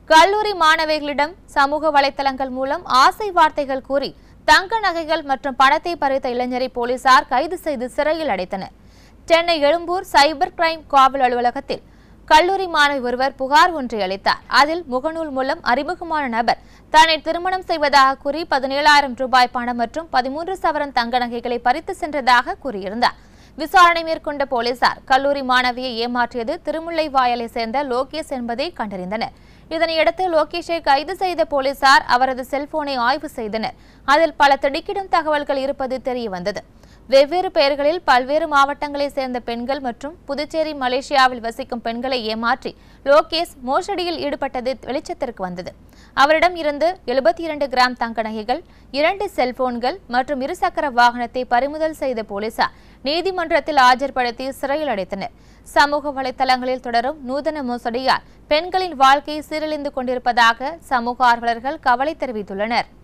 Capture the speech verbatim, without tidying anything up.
கல்லூரி மாணவிகளிடம் சமூக வலைதளங்கள் மூலம் ஆசை வார்த்தைகள் கூறி தங்க நகைகள் மற்றும் பணத்தை பறித்த இளைஞரை போலீசார் கைது செய்து சிறையில் அடைத்தனர். சென்னை எழும்பூர் சைபர் கிரைம் காவல் அலுவலகத்தில் கல்லூரி மாணவி ஒருவர் புகார் ஒன்றை அளித்தார். அதில் முகநூல் மூலம் அறிமுகமான நபர் தன்னை திருமணம் செய்வதாக கூறி பதினேழாயிரம் ரூபாய் பணம் மற்றும் பதிமூன்று சவரன் தங்க நகைகளை பறித்து சென்றதாக கூறியிருந்தார். விசாரணை மேற்கொண்ட போலீசார் கல்லூரி மாணவியை ஏமாற்றியது திருமுல்லைவாயலை சேர்ந்த லோகேஷ் என்பதை கண்டறிந்தனர். இதனையடுத்து லோகேஷை கைது செய்த போலீசார் அவரது செல்போனை ஆய்வு செய்தனர். அதில் பல திடுக்கிடும் தகவல்கள் இருப்பது தெரியவந்தது. வெவ்வேறு பெயர்களில் பல்வேறு மாவட்டங்களைச் சேர்ந்த பெண்கள் மற்றும் புதுச்சேரி, மலேசியாவில் வசிக்கும் பெண்களை ஏமாற்றி லோகேஷ் மோசடியில் ஈடுபட்டது வெளிச்சத்திற்கு வந்தது. அவரிடம் இருந்து எழுபத்தி இரண்டு கிராம் தங்க நகைகள், இரண்டு செல்போன்கள் மற்றும் இருசக்கர வாகனத்தை பறிமுதல் செய்த போலீசார் நீதிமன்றத்தில் ஆஜர்படுத்தி சிறையில் அடைத்தனர். சமூக வலைதளங்களில் தொடரும் நூதன மோசடியால் பெண்களின் வாழ்க்கை சீரழிந்து கொண்டிருப்பதாக சமூக ஆர்வலர்கள் கவலை தெரிவித்துள்ளனர்.